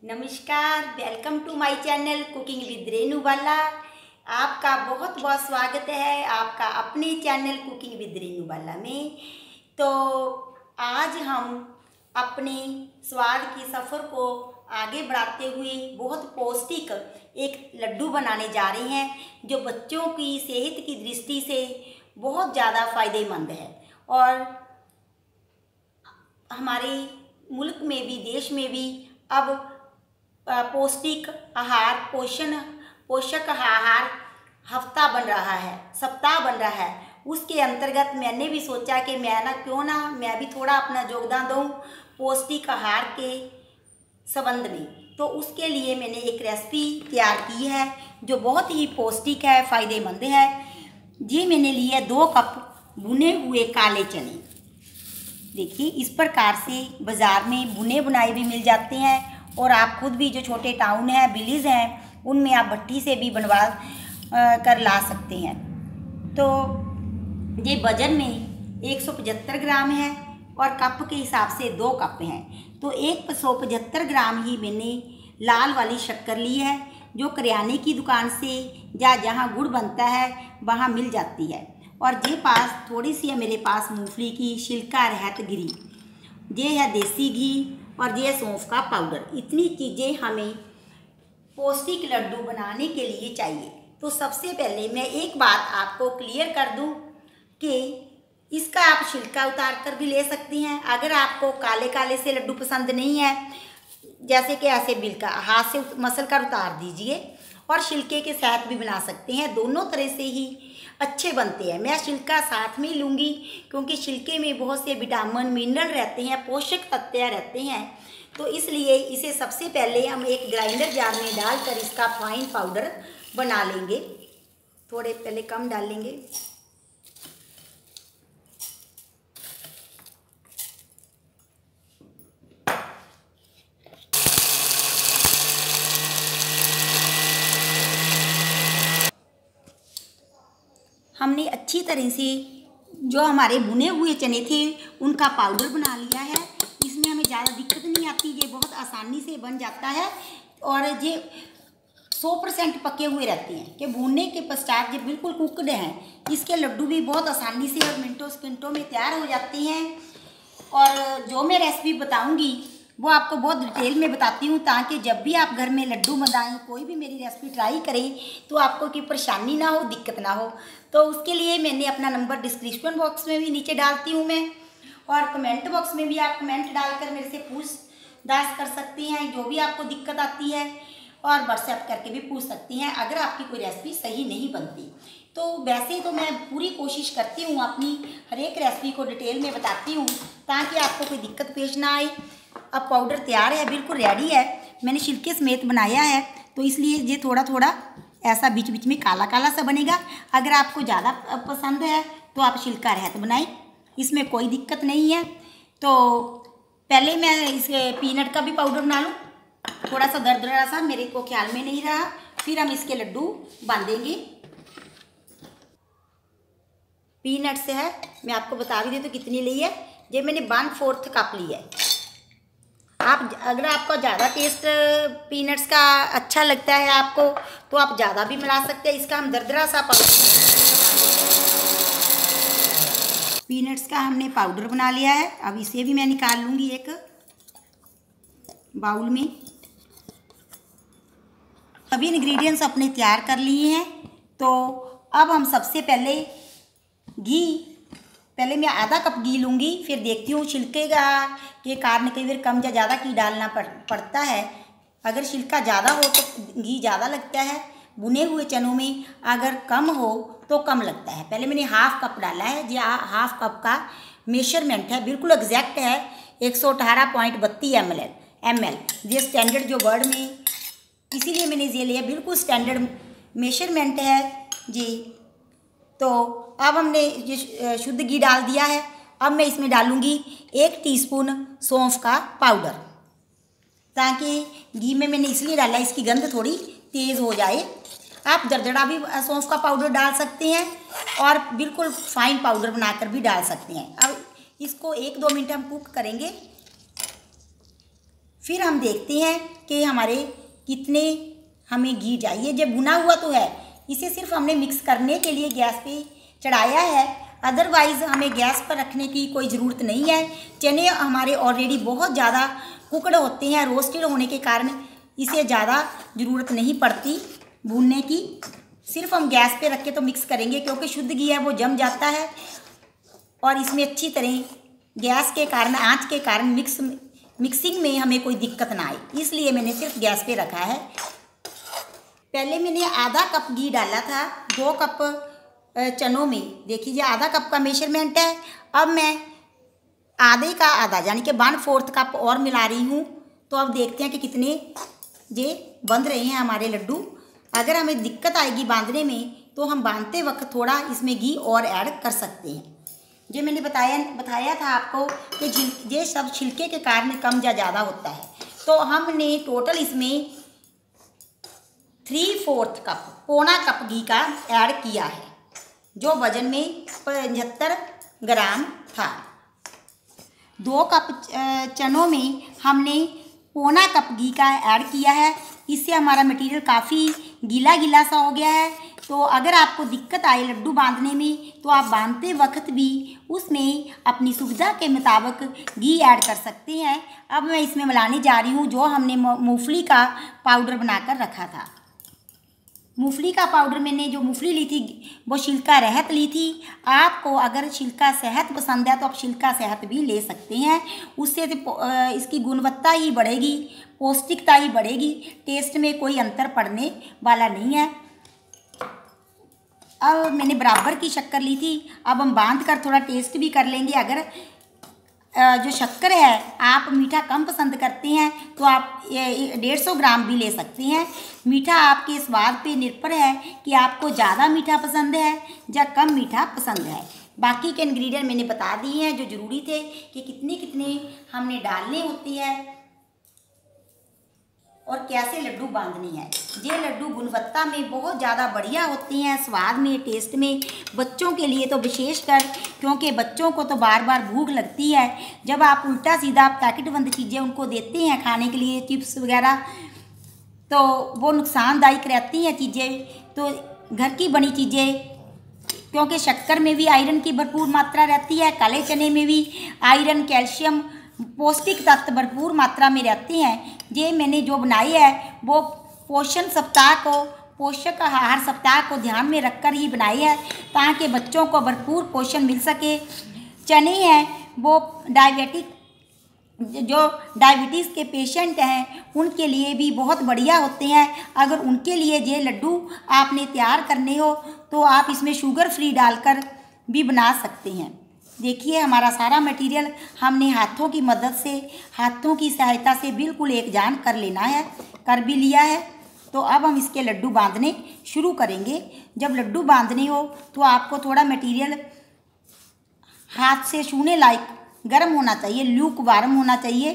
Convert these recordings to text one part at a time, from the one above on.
नमस्कार, welcome to my channel cooking with Renu Bala. आपका बहुत बहुत स्वागत है आपका अपने channel cooking with Renu Bala में। तो आज हम अपने स्वाद की सफ़र को आगे बढ़ाते हुए बहुत पौष्टिक एक लड्डू बनाने जा रहे हैं जो बच्चों की सेहत की दृष्टि से बहुत ज़्यादा फ़ायदेमंद है और हमारे मुल्क में भी देश में भी अब पौष्टिक आहार पोषक आहार हफ्ता बन रहा है, सप्ताह बन रहा है। उसके अंतर्गत मैंने भी सोचा कि मैं भी थोड़ा अपना योगदान दूँ पौष्टिक आहार के संबंध में। तो उसके लिए मैंने एक रेसिपी तैयार की है जो बहुत ही पौष्टिक है, फ़ायदेमंद है। ये मैंने लिए 2 कप भुने हुए काले चने। देखिए, इस प्रकार से बाज़ार में भुने बुनाए भी मिल जाते हैं और आप खुद भी जो छोटे टाउन हैं, विलेज हैं, उनमें आप भट्टी से भी बनवा कर ला सकते हैं। तो ये वज़न में 175 ग्राम है और कप के हिसाब से 2 कप हैं। तो 175 ग्राम ही मैंने लाल वाली शक्कर ली है जो करियाने की दुकान से या जहाँ गुड़ बनता है वहाँ मिल जाती है। और ये पास थोड़ी सी है मेरे पास मूंगफली की छिलका रहित गिरी, ये है देसी घी और ये सौंफ का पाउडर। इतनी चीज़ें हमें पौष्टिक लड्डू बनाने के लिए चाहिए। तो सबसे पहले मैं एक बात आपको क्लियर कर दूं कि इसका आप छिलका उतार कर भी ले सकती हैं। अगर आपको काले काले से लड्डू पसंद नहीं है, जैसे कि ऐसे बिल्का हाथ से मसल कर उतार दीजिए और छिलके के साथ भी बना सकते हैं। दोनों तरह से ही अच्छे बनते हैं। मैं छिलका साथ में लूँगी क्योंकि छिलके में बहुत से विटामिन मिनरल रहते हैं, पोषक तत्व रहते हैं। तो इसलिए इसे सबसे पहले हम एक ग्राइंडर जार में डालकर इसका फाइन पाउडर बना लेंगे। थोड़े पहले कम डालेंगे। हमने अच्छी तरह से जो हमारे भुने हुए चने थे उनका पाउडर बना लिया है। इसमें हमें ज़्यादा दिक्कत नहीं आती, ये बहुत आसानी से बन जाता है और ये 100% पके हुए रहते हैं कि भूनने के पश्चात ये बिल्कुल कुकड हैं। इसके लड्डू भी बहुत आसानी से और मिनटों सेकंडों में तैयार हो जाते हैं। और जो मैं रेसिपी बताऊंगी वो आपको बहुत डिटेल में बताती हूँ ताकि जब भी आप घर में लड्डू बनाएं, कोई भी मेरी रेसिपी ट्राई करें तो आपको कोई परेशानी ना हो, दिक्कत ना हो। तो उसके लिए मैंने अपना नंबर डिस्क्रिप्शन बॉक्स में भी नीचे डालती हूँ मैं, और कमेंट बॉक्स में भी आप कमेंट डालकर मेरे से पूछताछ कर सकती हैं जो भी आपको दिक्कत आती है, और व्हाट्सएप करके भी पूछ सकती हैं अगर आपकी कोई रेसिपी सही नहीं बनती। तो वैसे तो मैं पूरी कोशिश करती हूँ अपनी हर एक रेसिपी को डिटेल में बताती हूँ ताकि आपको कोई दिक्कत पेश ना आए। अब पाउडर तैयार है, बिल्कुल रेडी है। मैंने छिलके समेत बनाया है तो इसलिए ये थोड़ा थोड़ा ऐसा बीच बीच में काला काला सा बनेगा। अगर आपको ज़्यादा पसंद है तो आप छिलका रहित बनाएं, इसमें कोई दिक्कत नहीं है। तो पहले मैं इस पीनट का भी पाउडर बना लूँ, थोड़ा सा दरदरा सा, मेरे को ख्याल में नहीं रहा। फिर हम इसके लड्डू बांधेंगे। पीनट से है, मैं आपको बता भी दी तो कितनी ली है। ये मैंने 1/4 कप ली है। आप अगर आपको ज़्यादा टेस्ट पीनट्स का अच्छा लगता है आपको तो आप ज़्यादा भी मिला सकते हैं। इसका हम दरदरा सा पीनट्स का हमने पाउडर बना लिया है। अब इसे भी मैं निकाल लूँगी एक बाउल में। सभी इंग्रेडिएंट्स अपने तैयार कर लिए हैं। तो अब हम सबसे पहले पहले मैं आधा कप घी लूँगी, फिर देखती हूँ छिलके के कारण कई बार कम या ज़्यादा घी डालना पड़ता है। अगर छिलका ज़्यादा हो तो घी ज़्यादा लगता है, भुने हुए चनों में अगर कम हो तो कम लगता है। पहले मैंने 1/2 कप डाला है। ये 1/2 कप का मेजरमेंट है, बिल्कुल एग्जैक्ट है 118.32 ml। ये स्टैंडर्ड जो वर्ड में, इसीलिए मैंने ये लिया, बिल्कुल स्टैंडर्ड मेजरमेंट है जी। तो अब हमने ये शुद्ध घी डाल दिया है। अब मैं इसमें डालूँगी 1 टीस्पून सौंफ का पाउडर, ताकि घी में मैंने इसलिए डाला इसकी गंध थोड़ी तेज़ हो जाए। आप दरदरा भी सौंफ का पाउडर डाल सकते हैं और बिल्कुल फाइन पाउडर बनाकर भी डाल सकते हैं। अब इसको 1-2 मिनट हम कुक करेंगे, फिर हम देखते हैं कि हमारे कितने हमें घी चाहिए। जब भुना हुआ तो है, इसे सिर्फ हमने मिक्स करने के लिए गैस पे चढ़ाया है, अदरवाइज़ हमें गैस पर रखने की कोई ज़रूरत नहीं है। चने हमारे ऑलरेडी बहुत ज़्यादा कुकड़ होते हैं, रोस्टेड होने के कारण इसे ज़्यादा ज़रूरत नहीं पड़ती भूनने की। सिर्फ हम गैस पे रख के तो मिक्स करेंगे, क्योंकि शुद्ध घी है वो जम जाता है और इसमें अच्छी तरह गैस के कारण, आँच के कारण मिक्सिंग में हमें कोई दिक्कत ना आए, इसलिए मैंने सिर्फ गैस पे रखा है। पहले मैंने आधा कप घी डाला था 2 कप चनों में। देखिए आधा कप का मेजरमेंट है। अब मैं आधे का आधा यानी कि 1/4 कप और मिला रही हूँ। तो अब देखते हैं कि कितने ये बंध रहे हैं हमारे लड्डू। अगर हमें दिक्कत आएगी बांधने में तो हम बांधते वक्त थोड़ा इसमें घी और ऐड कर सकते हैं। जो मैंने बताया था आपको कि ये सब छिलके के कारण कम या ज़्यादा होता है। तो हमने टोटल इसमें 3/4 कप, पौना कप घी का ऐड किया है, जो वज़न में 75 ग्राम था। 2 कप चनों में हमने पौना कप घी का ऐड किया है। इससे हमारा मटेरियल काफ़ी गीला गीला सा हो गया है। तो अगर आपको दिक्कत आए लड्डू बांधने में तो आप बांधते वक्त भी उसमें अपनी सुविधा के मुताबिक घी ऐड कर सकते हैं। अब मैं इसमें मिलाने जा रही हूँ जो हमने मूंगफली का पाउडर बनाकर रखा था। मूंगफली का पाउडर मैंने जो मूंगफली ली थी वो छिलका रहित ली थी। आपको अगर छिलका सहित पसंद है तो आप छिलका सहित भी ले सकते हैं। उससे इसकी गुणवत्ता ही बढ़ेगी, पौष्टिकता ही बढ़ेगी, टेस्ट में कोई अंतर पड़ने वाला नहीं है। अब मैंने बराबर की शक्कर ली थी। अब हम बांध कर थोड़ा टेस्ट भी कर लेंगे। अगर जो शक्कर है आप मीठा कम पसंद करते हैं तो आप 150 ग्राम भी ले सकते हैं। मीठा आपके स्वाद पे निर्भर है कि आपको ज़्यादा मीठा पसंद है या कम मीठा पसंद है। बाकी के इंग्रेडिएंट मैंने बता दिए हैं जो ज़रूरी थे कि कितने कितने हमने डालने होती है और कैसे लड्डू बांधनी है। ये लड्डू गुणवत्ता में बहुत ज़्यादा बढ़िया होते हैं, स्वाद में, टेस्ट में। बच्चों के लिए तो विशेषकर, क्योंकि बच्चों को तो बार बार भूख लगती है। जब आप उल्टा सीधा पैकेट बंद चीज़ें उनको देते हैं खाने के लिए, चिप्स वगैरह, तो वो नुकसानदायक रहती हैं चीज़ें। तो घर की बनी चीज़ें, क्योंकि शक्कर में भी आयरन की भरपूर मात्रा रहती है, काले चने में भी आयरन, कैल्शियम, पौष्टिक तत्व भरपूर मात्रा में रहते हैं। ये मैंने जो बनाई है वो पोषण सप्ताह को, पोषक आहार सप्ताह को ध्यान में रखकर ही बनाई है, ताकि बच्चों को भरपूर पोषण मिल सके। चने हैं वो डायबिटीज़ के पेशेंट हैं उनके लिए भी बहुत बढ़िया होते हैं। अगर उनके लिए ये लड्डू आपने तैयार करने हो तो आप इसमें शुगर फ्री डालकर भी बना सकते हैं। देखिए हमारा सारा मटेरियल हमने हाथों की मदद से, हाथों की सहायता से बिल्कुल एक जान कर लेना है, कर भी लिया है। तो अब हम इसके लड्डू बांधने शुरू करेंगे। जब लड्डू बांधने हो तो आपको थोड़ा मटेरियल हाथ से छूने लायक गर्म होना चाहिए, ल्यूक वार्म होना चाहिए।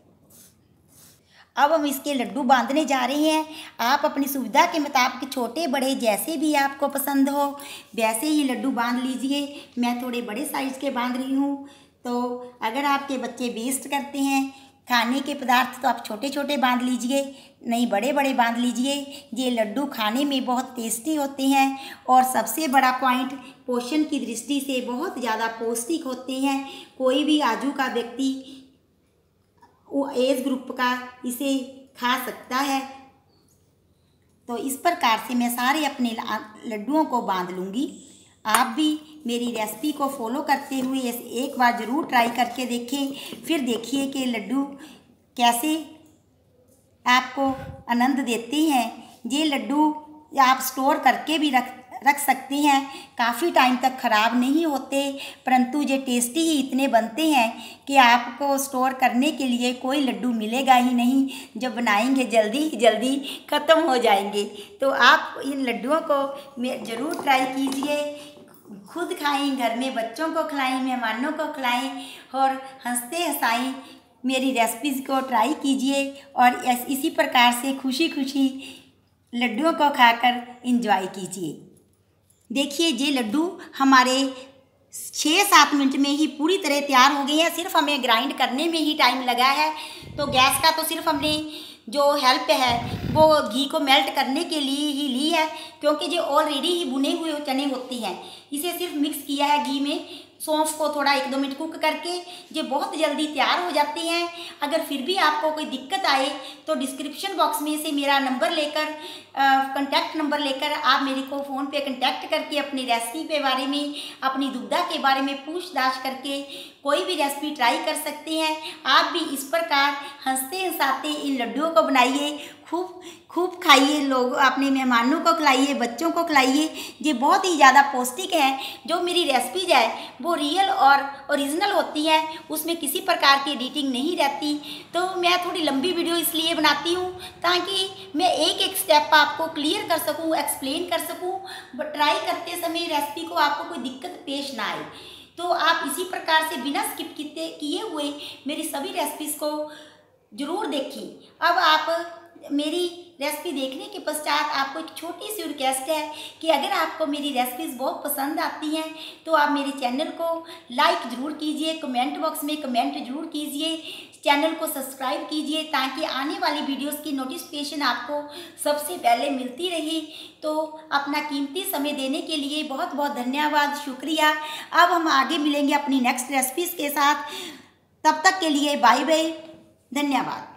अब हम इसके लड्डू बांधने जा रहे हैं। आप अपनी सुविधा के मुताबिक छोटे बड़े जैसे भी आपको पसंद हो वैसे ही लड्डू बांध लीजिए। मैं थोड़े बड़े साइज़ के बांध रही हूँ। तो अगर आपके बच्चे वेस्ट करते हैं खाने के पदार्थ तो आप छोटे छोटे बांध लीजिए, नहीं बड़े बड़े बांध लीजिए। ये लड्डू खाने में बहुत टेस्टी होते हैं और सबसे बड़ा पॉइंट पोषण की दृष्टि से बहुत ज़्यादा पौष्टिक होते हैं। कोई भी आजू का व्यक्ति, वो एज ग्रुप का इसे खा सकता है। तो इस प्रकार से मैं सारे अपने लड्डुओं को बांध लूँगी। आप भी मेरी रेसिपी को फॉलो करते हुए एक बार ज़रूर ट्राई करके देखें, फिर देखिए कि लड्डू कैसे आपको आनंद देते हैं। ये लड्डू आप स्टोर करके भी रख सकते हैं, काफ़ी टाइम तक ख़राब नहीं होते, परंतु ये टेस्टी ही इतने बनते हैं कि आपको स्टोर करने के लिए कोई लड्डू मिलेगा ही नहीं। जब बनाएंगे जल्दी जल्दी ख़त्म हो जाएंगे। तो आप इन लड्डुओं को ज़रूर ट्राई कीजिए, खुद खाएं, घर में बच्चों को खिलाएं, मेहमानों को खिलाएं और हंसते हंसाएं मेरी रेसिपीज़ को ट्राई कीजिए और इसी प्रकार से खुशी खुशी लड्डुओं को खाकर एंजॉय कीजिए। देखिए ये लड्डू हमारे 6-7 मिनट में ही पूरी तरह तैयार हो गए हैं। सिर्फ हमें ग्राइंड करने में ही टाइम लगा है। तो तो गैस का तो सिर्फ हमने जो हेल्प है वो घी को मेल्ट करने के लिए ही ली है, क्योंकि जो ऑलरेडी ही भुने हुए चने होते हैं, इसे सिर्फ मिक्स किया है घी में, सौंफ को थोड़ा 1-2 मिनट कुक करके, ये बहुत जल्दी तैयार हो जाते हैं। अगर फिर भी आपको कोई दिक्कत आए तो डिस्क्रिप्शन बॉक्स में से मेरा नंबर लेकर कॉन्टैक्ट नंबर लेकर आप मेरे को फ़ोन पे कॉन्टैक्ट करके अपनी रेसिपी के बारे में, अपनी दुविधा के बारे में पूछताछ करके कोई भी रेसिपी ट्राई कर सकते हैं। आप भी इस प्रकार हंसते हंसाते इन लड्डुओं को बनाइए, खूब खूब खाइए, लोग अपने मेहमानों को खिलाइए, बच्चों को खिलाइए। ये बहुत ही ज़्यादा पौष्टिक है। जो मेरी रेसिपीज है वो रियल और ओरिजिनल होती है, उसमें किसी प्रकार की एडिटिंग नहीं रहती। तो मैं थोड़ी लंबी वीडियो इसलिए बनाती हूँ ताकि मैं एक एक स्टेप आपको क्लियर कर सकूँ, एक्सप्लेन कर सकूँ, ट्राई करते समय रेसिपी को आपको कोई दिक्कत पेश ना आए। तो आप इसी प्रकार से बिना स्किप किए हुए मेरी सभी रेसिपीज़ को ज़रूर देखें। अब आप मेरी रेसिपी देखने के पश्चात आपको एक छोटी सी रिक्वेस्ट है कि अगर आपको मेरी रेसिपीज़ बहुत पसंद आती हैं तो आप मेरे चैनल को लाइक ज़रूर कीजिए, कमेंट बॉक्स में कमेंट ज़रूर कीजिए, चैनल को सब्सक्राइब कीजिए ताकि आने वाली वीडियोस की नोटिफिकेशन आपको सबसे पहले मिलती रहे। तो अपना कीमती समय देने के लिए बहुत बहुत धन्यवाद, शुक्रिया। अब हम आगे मिलेंगे अपनी नेक्स्ट रेसिपीज़ के साथ। तब तक के लिए बाय बाय, धन्यवाद।